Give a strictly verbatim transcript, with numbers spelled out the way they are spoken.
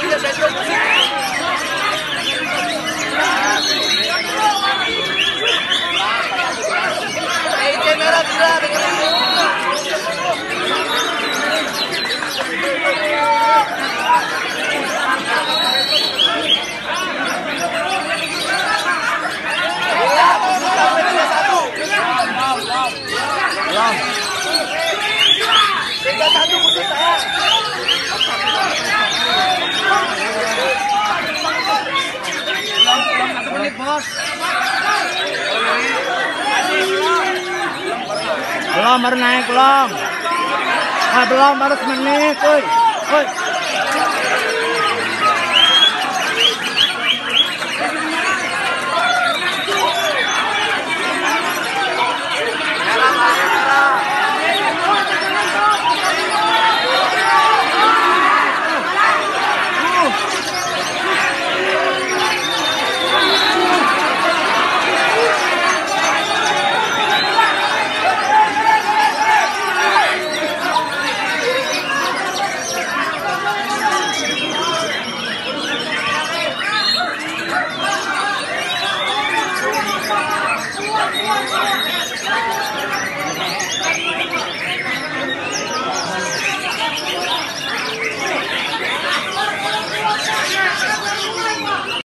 Tiga satu musuh saya. Satu menit bos. Belum baru naik belum. Ah belum baru semenit, woi. Woi. Thank you.